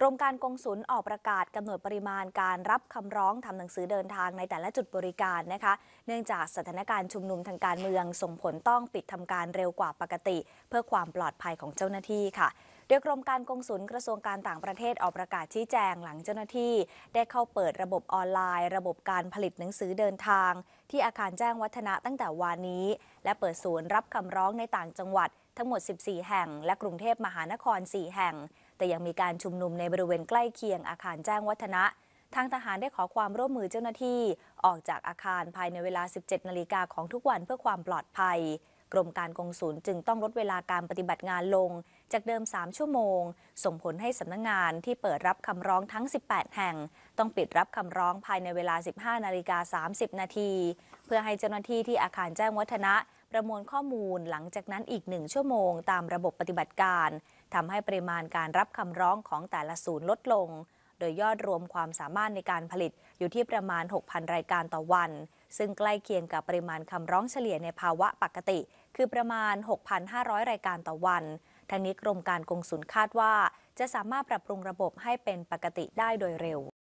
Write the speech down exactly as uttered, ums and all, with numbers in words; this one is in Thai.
รมการกงสุลออกประกาศกำหนดปริมาณการรับคำร้องทำหนังสือเดินทางในแต่ละจุดบริการนะคะเนื่องจากสถานการณ์ชุมนุมทางการเมืองส่งผลต้องปิดทำการเร็วกว่าปกติเพื่อความปลอดภัยของเจ้าหน้าที่ค่ะโดยกรมการกงสุลกระทรวงการต่างประเทศออกประกาศชี้แจงหลังเจ้าหน้าที่ได้เข้าเปิดระบบออนไลน์ระบบการผลิตหนังสือเดินทางที่อาคารแจ้งวัฒนะตั้งแต่วานนี้และเปิดศูนย์รับคำร้องในต่างจังหวัดทั้งหมดสิบสี่แห่งและกรุงเทพมหานครสี่แห่งแต่ยังมีการชุมนุมในบริเวณใกล้เคียงอาคารแจ้งวัฒนะทางทหารได้ขอความร่วมมือเจ้าหน้าที่ออกจากอาคารภายในเวลา สิบเจ็ดนาฬิกาของทุกวันเพื่อความปลอดภัยกรมการกงสุลจึงต้องลดเวลาการปฏิบัติงานลงจากเดิมสามชั่วโมงส่งผลให้สำนักงานที่เปิดรับคำร้องทั้งสิบแปดแห่งต้องปิดรับคำร้องภายในเวลา สิบห้านาฬิกาสามสิบนาทีเพื่อให้เจ้าหน้าที่ที่อาคารแจ้งวัฒนะประมวลข้อมูลหลังจากนั้นอีกหนึ่งชั่วโมงตามระบบปฏิบัติการทำให้ปริมาณการรับคำร้องของแต่ละศูนย์ลดลงโดยยอดรวมความสามารถในการผลิตอยู่ที่ประมาณ หกพัน รายการต่อวันซึ่งใกล้เคียงกับปริมาณคำร้องเฉลี่ยในภาวะปกติคือประมาณ หกพันห้าร้อย รายการต่อวันทั้งนี้กรมการกงสุลคาดว่าจะสามารถปรับปรุงระบบให้เป็นปกติได้โดยเร็ว